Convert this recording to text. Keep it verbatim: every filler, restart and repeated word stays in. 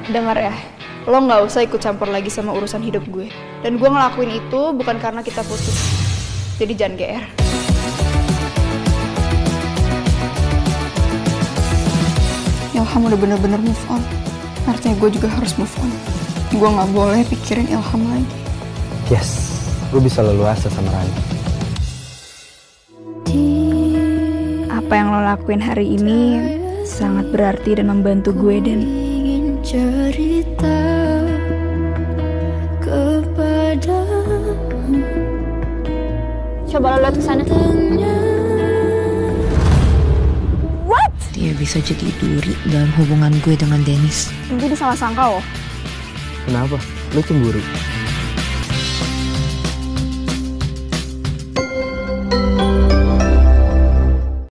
Dengar ya, lo gak usah ikut campur lagi sama urusan hidup gue. Dan gue ngelakuin itu bukan karena kita putus. Jadi jangan G R. Ilham udah bener-bener move on. Artinya gue juga harus move on. Gue gak boleh pikirin Ilham lagi. Yes, gue bisa leluasa sama Rani. Apa yang lo lakuin hari ini sangat berarti dan membantu gue, Dan. Cerita kepada coba lo lihat ke sana. What? Dia bisa jadi duri dalam hubungan gue dengan Dennis. Jadi salah sangka lo. Kenapa? Lo cemburu?